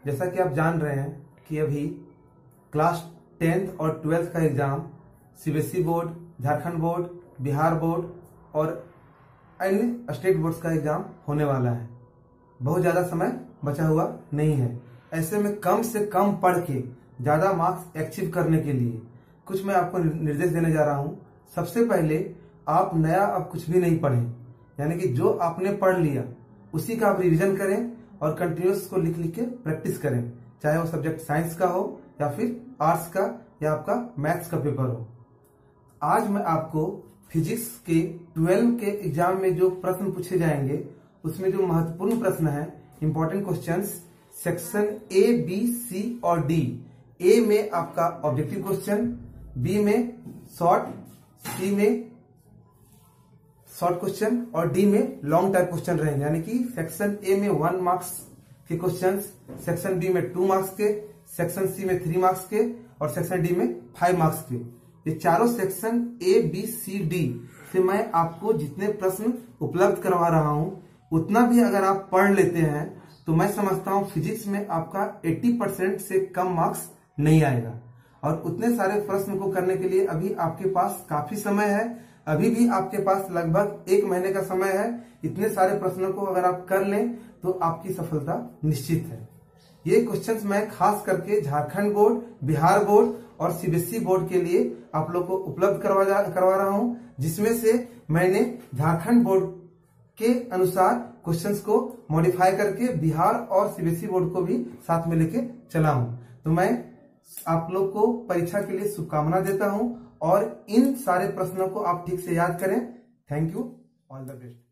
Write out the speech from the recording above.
जैसा कि आप जान रहे हैं कि अभी क्लास 10th और 12th का exam CBSE board, Jharkhand board, Bihar board और अन्य स्टेट बोर्ड्स का एग्जाम होने वाला है। बहुत ज्यादा समय बचा हुआ नहीं है। ऐसे में कम से कम पढ़ के ज्यादा मार्क्स अचीव करने के लिए कुछ मैं आपको निर्देश देने जा रहा हूं। सबसे पहले आप नया अब कुछ भी नहीं पढ़ें, यानी कि जो आपने पढ़ लिया उसी का आप रिवीजन करें और कंटिन्यूस को लिख लिख के प्रैक्टिस करें, चाहे वो सब्जेक्ट साइंस का हो या फिर आर्ट्स का या आपका मैथ्स का पेपर हो। आज मैं आपको फिजिक्स के 12 के एग्जाम में जो प्रश्न पूछे जाएंगे उसमें जो महत्वपूर्ण प्रश्न है, important questions, section A, B, C और डी। ए में आपका ऑब्जेक्टिव क्वेश्चन, बी में शॉर्ट, सी में शॉर्ट क्वेश्चन और डी में लॉन्ग टाइप क्वेश्चन रहेंगे। यानी कि सेक्शन ए में 1 मार्क्स के क्वेश्चंस, सेक्शन बी में 2 मार्क्स के, सेक्शन सी में 3 मार्क्स के और सेक्शन डी में 5 मार्क्स के। ये चारों section A, B, C, D से मैं आपको जितने प्रश्न उपलब्ध करवा रहा हूं उतना भी अगर आप पढ़ लेते हैं तो मैं समझता हूं फिजिक्स में आपका 80% से कम मार्क्स नहीं आएगा। और उतने सारे प्रश्न को करने के लिए अभी आपके पास काफी समय है। अभी भी आपके पास लगभग 1 महीने का समय है। इतने सारे प्रश्नों को अगर आप कर लें तो आपकी सफलता निश्चित है। ये क्वेश्चंस मैं खास करके झारखंड बोर्ड, बिहार बोर्ड और सीबीएसई बोर्ड के लिए आप लोग को उपलब्ध करवा रहा हूं, जिसमें से मैंने झारखंड बोर्ड के अनुसार क्वेश्चंस को मॉडिफाई करके बिहार और सीबीएसई बोर्ड को भी साथ में लेके चला हूं। तो मैं आप लोग को परीक्षा के लिए शुभकामना देता हूं और इन सारे प्रश्नों को आप ठीक से याद करें। Thank you, all the best.